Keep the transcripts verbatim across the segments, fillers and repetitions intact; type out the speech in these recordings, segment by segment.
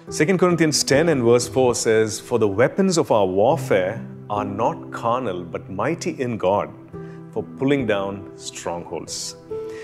Second Corinthians ten and verse four says, "For the weapons of our warfare are not carnal, but mighty in God, for pulling down strongholds."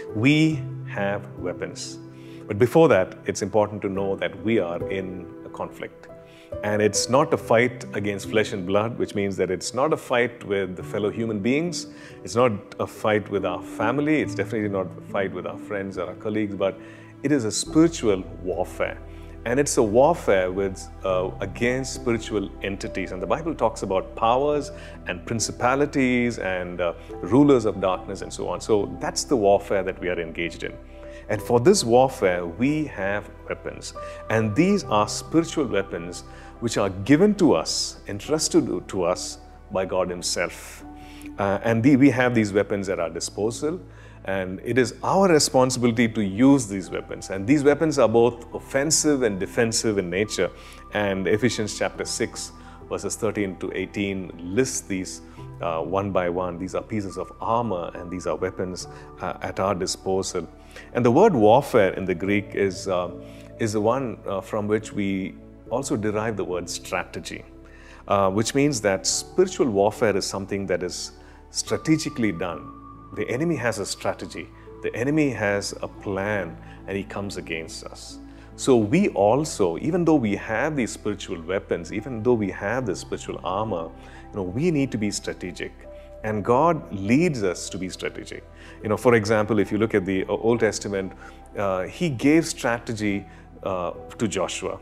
We have weapons. But before that, it's important to know that we are in a conflict. And it's not a fight against flesh and blood, which means that it's not a fight with the fellow human beings. It's not a fight with our family. It's definitely not a fight with our friends or our colleagues, but it is a spiritual warfare. And it's a warfare with, uh, against spiritual entities. And the Bible talks about powers and principalities and uh, rulers of darkness and so on. So that's the warfare that we are engaged in. And for this warfare, we have weapons. And these are spiritual weapons which are given to us, entrusted to us by God Himself. Uh, and the, we have these weapons at our disposal. And it is our responsibility to use these weapons. And these weapons are both offensive and defensive in nature. And Ephesians chapter six, verses thirteen to eighteen lists these uh, one by one. These are pieces of armor and these are weapons uh, at our disposal. And the word warfare in the Greek is, uh, is the one uh, from which we also derive the word strategy, uh, which means that spiritual warfare is something that is strategically done. The enemy has a strategy. The enemy has a plan and he comes against us. So we also, even though we have these spiritual weapons, even though we have this spiritual armor, you know, we need to be strategic. And God leads us to be strategic. You know, for example, if you look at the Old Testament, uh, He gave strategy uh, to Joshua.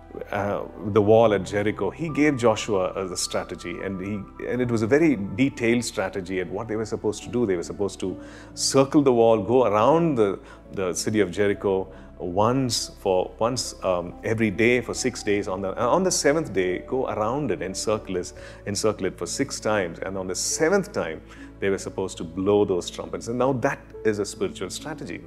Uh, the wall at Jericho, He gave Joshua uh, the strategy, and he and it was a very detailed strategy at what they were supposed to do. They were supposed to circle the wall, go around the, the city of Jericho once for once um, every day for six days. On the on the seventh day, go around it and circle it, encircle it for six times. And on the seventh time, they were supposed to blow those trumpets. And now that is a spiritual strategy.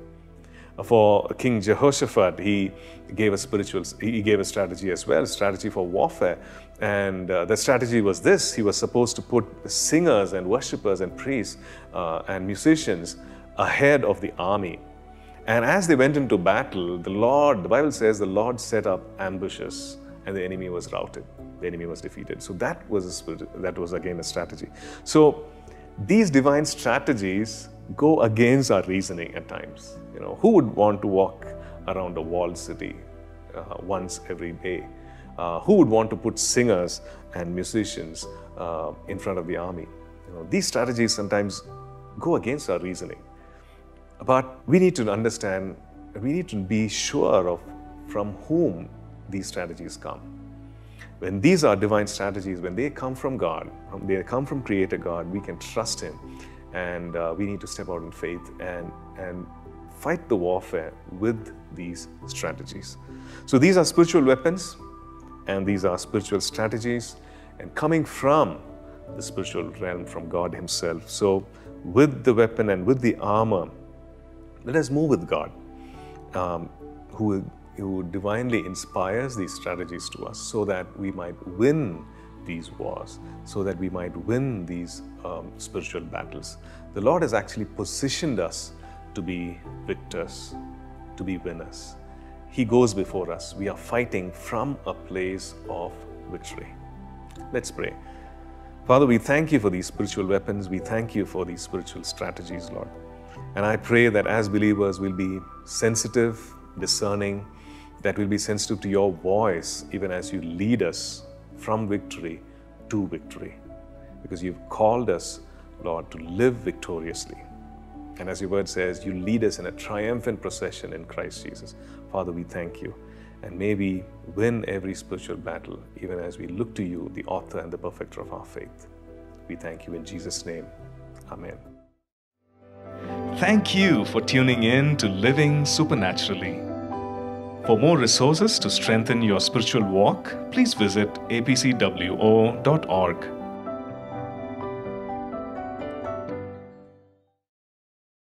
For King Jehoshaphat, he gave a spiritual, he gave a strategy as well, strategy for warfare. And uh, the strategy was this: he was supposed to put singers and worshippers and priests uh, and musicians ahead of the army. And as they went into battle, the Lord, the Bible says, the Lord set up ambushes, and the enemy was routed. The enemy was defeated. So that was a spirit, that was again a strategy. So these divine strategies go against our reasoning at times. You know, who would want to walk around a walled city uh, once every day? Uh, who would want to put singers and musicians uh, in front of the army? You know, these strategies sometimes go against our reasoning. But we need to understand, we need to be sure of from whom these strategies come. When these are divine strategies, when they come from God, they come from Creator God, we can trust Him. And uh, we need to step out in faith and, and fight the warfare with these strategies. So these are spiritual weapons and these are spiritual strategies and coming from the spiritual realm, from God Himself. So with the weapon and with the armor, let us move with God, um, who, who divinely inspires these strategies to us so that we might win these wars, so that we might win these um, spiritual battles. The Lord has actually positioned us to be victors, to be winners. He goes before us. We are fighting from a place of victory. Let's pray. Father, we thank You for these spiritual weapons. We thank You for these spiritual strategies, Lord. And I pray that as believers we'll be sensitive, discerning, that we'll be sensitive to Your voice even as You lead us from victory to victory. Because You've called us, Lord, to live victoriously. And as Your word says, You lead us in a triumphant procession in Christ Jesus. Father, we thank You. And may we win every spiritual battle, even as we look to You, the author and the perfecter of our faith. We thank You in Jesus' name. Amen. Thank you for tuning in to Living Supernaturally. For more resources to strengthen your spiritual walk, please visit a p c w o dot org.